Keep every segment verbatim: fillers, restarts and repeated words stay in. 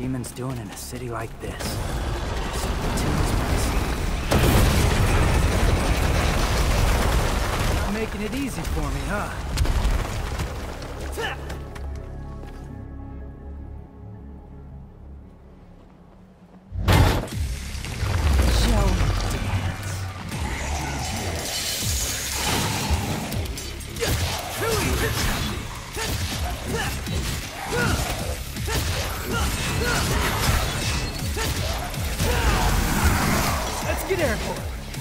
demons doing in a city like this? Too spicy. Not making it easy for me, huh? Let's get airborne.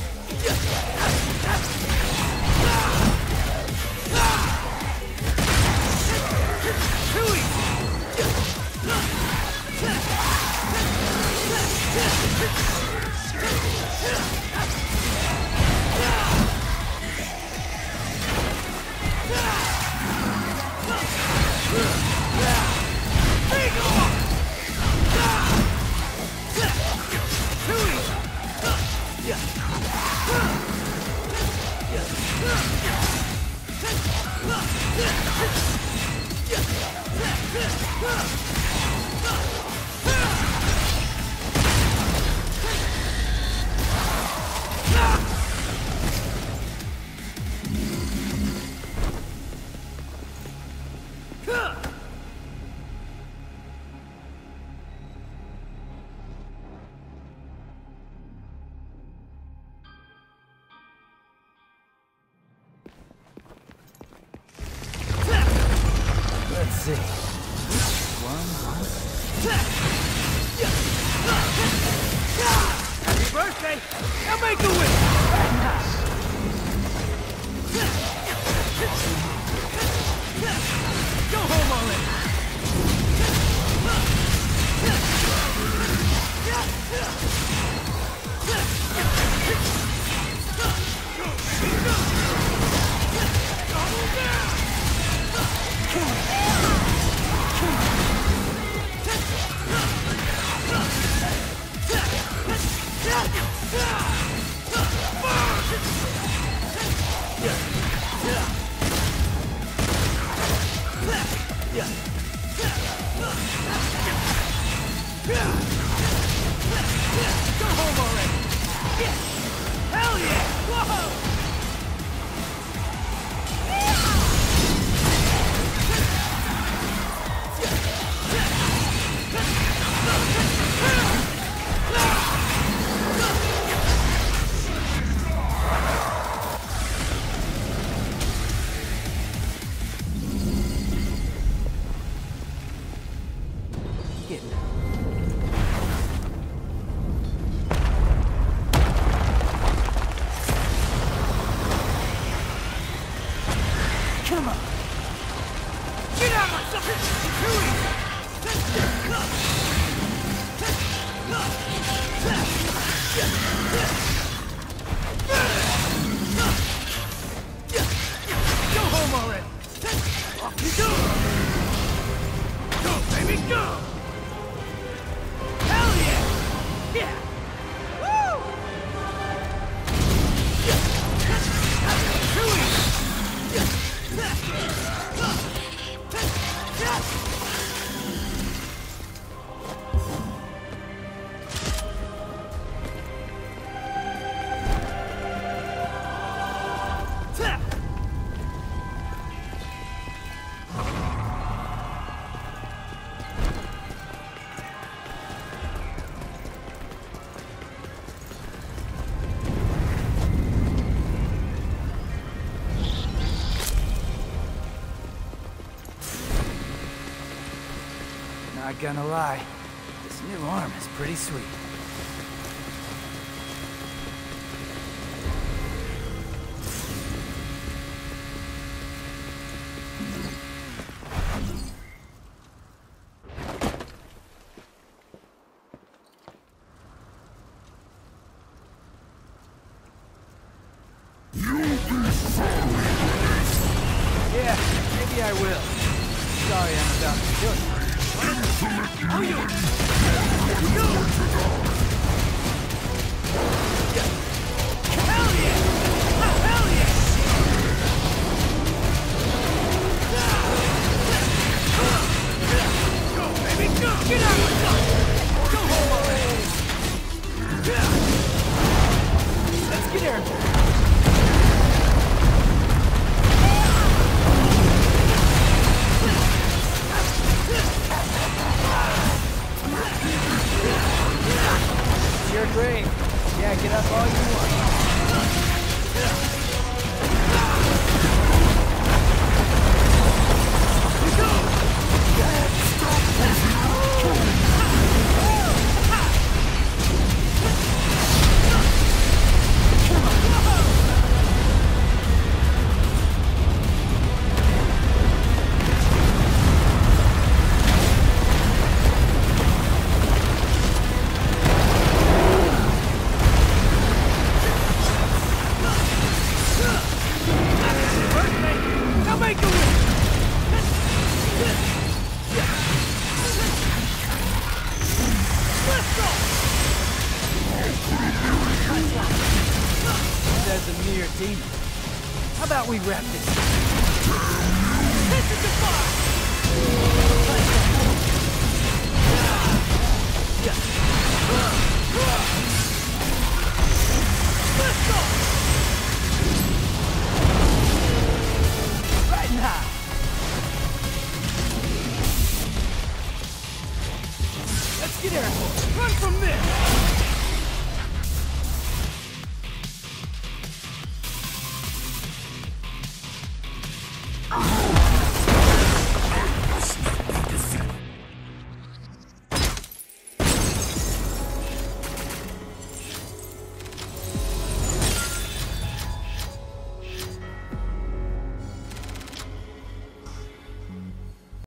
Let's see. One, one. Happy birthday! Now make a wish! Go home already! Go home already! Hell yeah! Whoa! Come on! Get out of my stuff! Too easy! Go home already! Off you go! Go, baby, go! Hell yeah! Yeah! Woo! Too easy! Not gonna lie, this new arm is pretty sweet. Yeah, maybe I will. Sorry I'm about to kill you. Oh, you! Go! Hell yeah! Hell yeah! Go, baby, go! Get out of my sight! about we wrap this? This is the fire! Let's go! Right now! Let's get airborne! Run from this!